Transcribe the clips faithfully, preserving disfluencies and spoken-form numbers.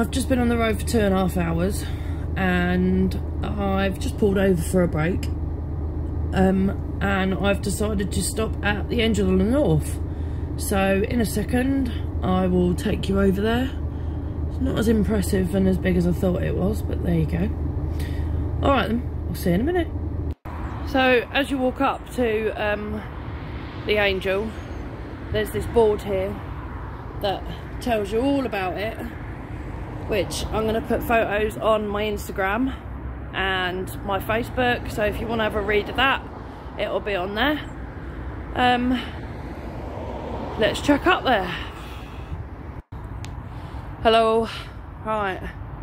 I've just been on the road for two and a half hours and I've just pulled over for a break, um, and I've decided to stop at the Angel of the North. So in a second I will take you over there. It's not as impressive and as big as I thought it was, but there you go. Alright then, I'll see you in a minute. So as you walk up to um, the Angel, there's this board here that tells you all about it, which I'm going to put photos on my Instagram and my Facebook, so if you want to have a read of that, it'll be on there. Um, let's check up there. Hello. Right,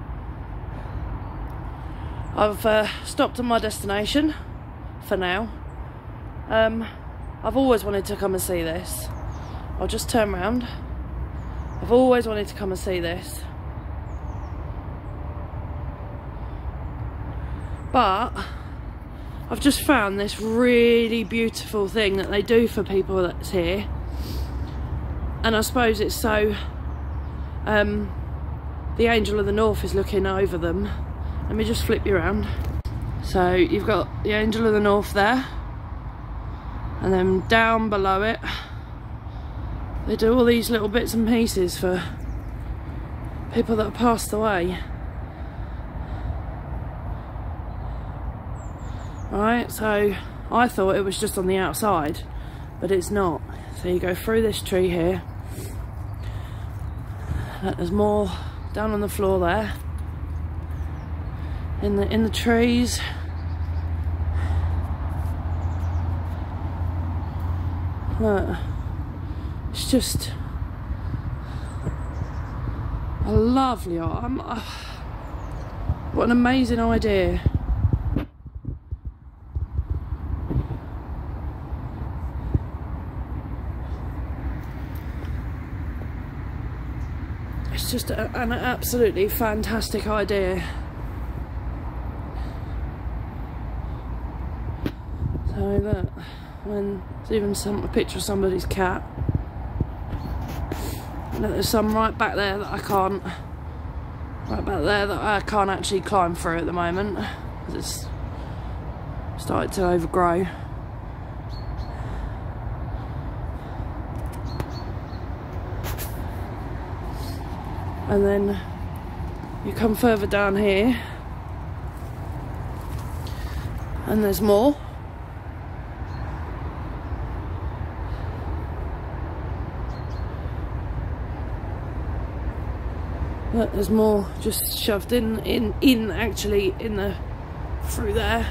I've uh, stopped at my destination for now. um, I've always wanted to come and see this. I'll just turn around. I've always wanted to come and see this, but I've just found this really beautiful thing that they do for people that's here, and I suppose it's so um, the Angel of the North is looking over them. Let me just flip you around. So you've got the Angel of the North there, and then down below it they do all these little bits and pieces for people that have passed away. Right, so I thought it was just on the outside, but it's not. So you go through this tree here. There's more down on the floor there. In the in the trees. Look. It's just a lovely art. I'm, uh, what an amazing idea. It's just a, an absolutely fantastic idea. So look, when there's even some a picture of somebody's cat. Look, there's some right back there that I can't, right back there that I can't actually climb through at the moment, because it's started to overgrow. And then you come further down here, and there's more. Look, there's more just shoved in, in, in actually in the, through there.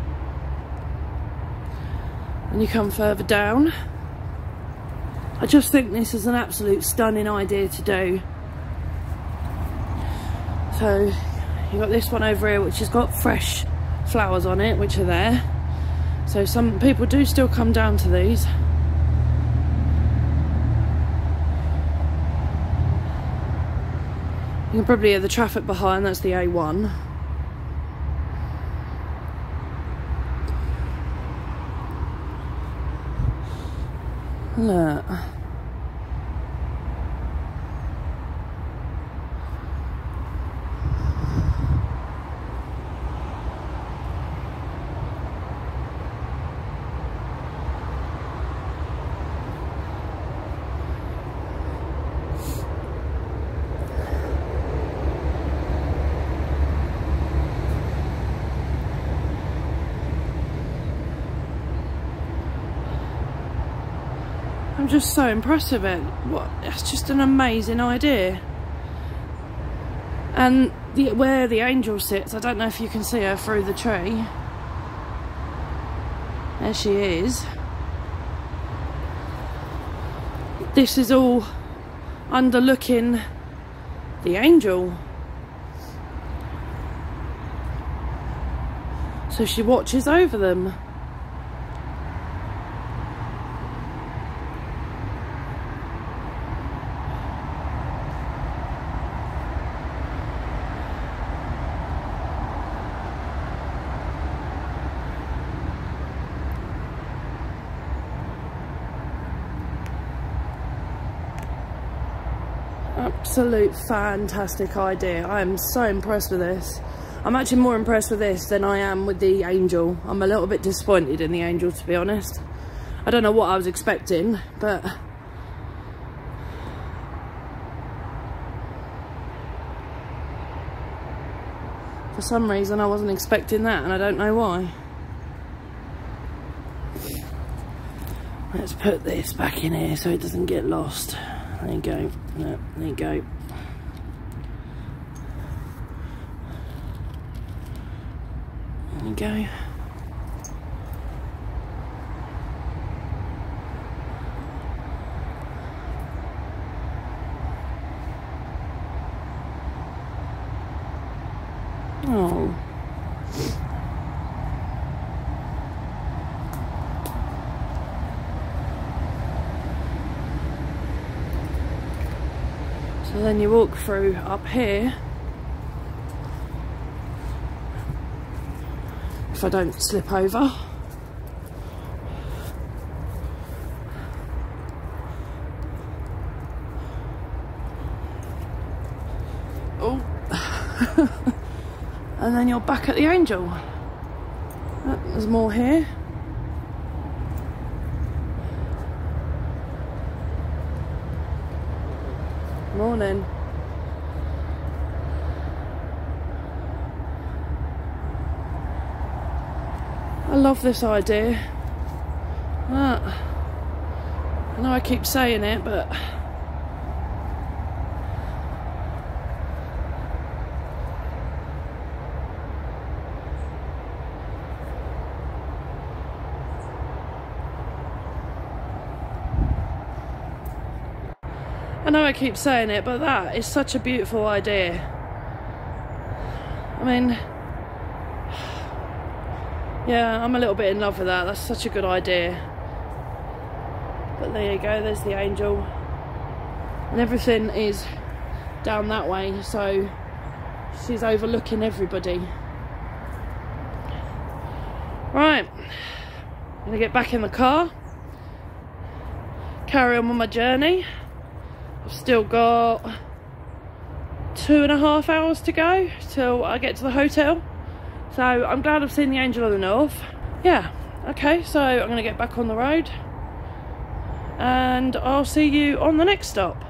And you come further down. I just think this is an absolute stunning idea to do. So you've got this one over here which has got fresh flowers on it, which are there. So some people do still come down to these. You can probably hear the traffic behind, that's the A one. Look. I'm just so impressed with it. What? It's just an amazing idea. And the, where the angel sits, I don't know if you can see her through the tree. There she is. This is all underlooking the angel. So she watches over them. Absolute fantastic idea. I am so impressed with this. I'm actually more impressed with this than I am with the Angel. I'm a little bit disappointed in the Angel, to be honest. I don't know what I was expecting, but for some reason I wasn't expecting that, and I don't know why. Let's put this back in here so it doesn't get lost. There you go. No, there you go. There you go. Oh. So then you walk through up here. If I don't slip over. Oh. And then you're back at the Angel. Oh, there's more here. Morning. I love this idea. Ah, I know I keep saying it, but I know I keep saying it, but that is such a beautiful idea. I mean, yeah, I'm a little bit in love with that. That's such a good idea. But there you go, there's the Angel. And everything is down that way, so she's overlooking everybody. Right, I'm gonna get back in the car, carry on with my journey. I've still got two and a half hours to go till I get to the hotel. So I'm glad I've seen the Angel of the North. Yeah, okay, so I'm going to get back on the road and I'll see you on the next stop.